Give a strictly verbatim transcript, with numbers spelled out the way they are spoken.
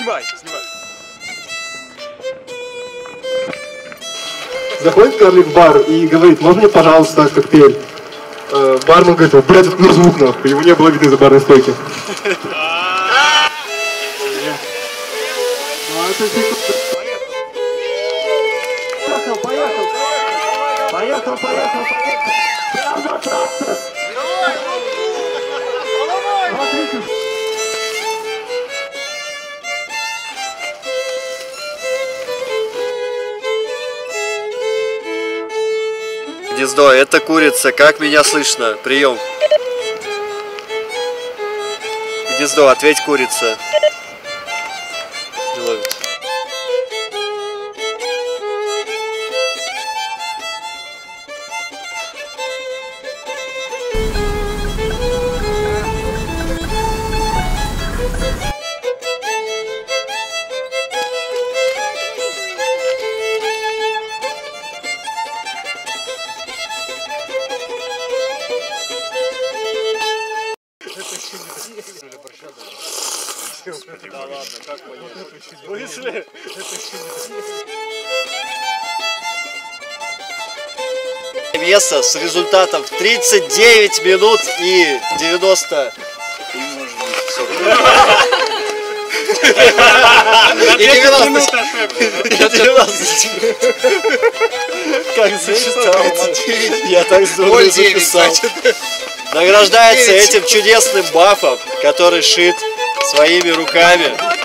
Снимай, снимай. Заходит карлик в бар и говорит: можно мне, пожалуйста, коктейль? Э, бармен говорит: блядь, откуда звук, нахуй? Его не было видно за барной стойки. Поехал, поехал, поехал, поехал, поехал. Гнездо, это курица, как меня слышно? Прием. Гнездо, ответь, курица. Не ловит. Да ладно, как понять? Вышли? Веса с результатом тридцать девять минут и девяносто. И девяносто. Как засчитал? Я так здорово записал. Награждается этим чудесным бафом, который шит своими руками.